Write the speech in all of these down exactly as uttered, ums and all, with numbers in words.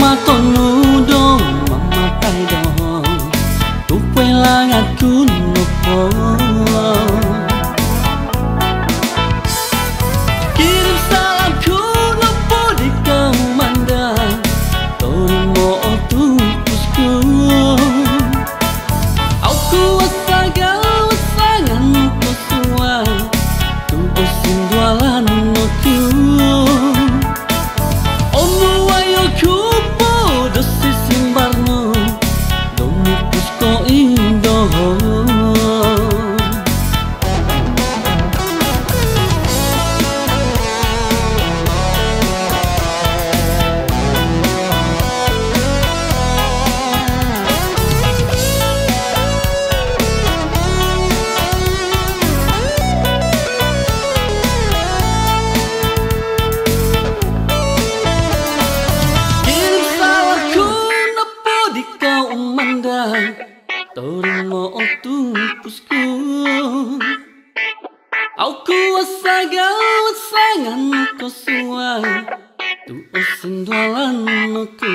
makono dong mamakai dong tupai langatku nopo kirim salamku nopo di kau mandang torimo tupusku aku asaga wasangan kusua tu osin dualan noku torimo tupusku aku asaga wasangan kosua tu osin dualan aku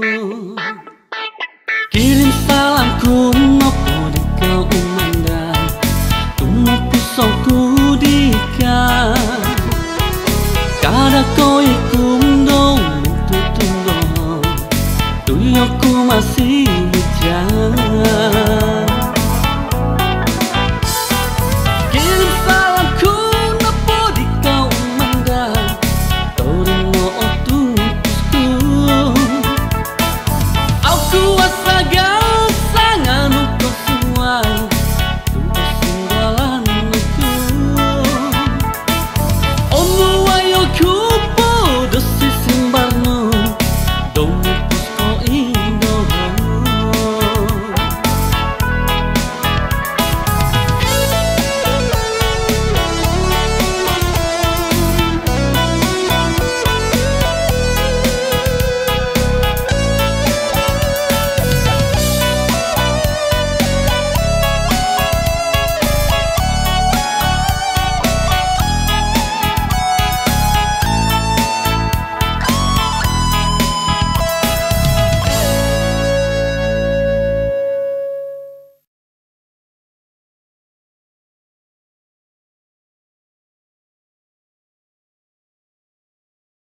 kirim salamku nopo di kau mandang tumo pusongku dika kada kau ikum dong tutunggo tuyoku masih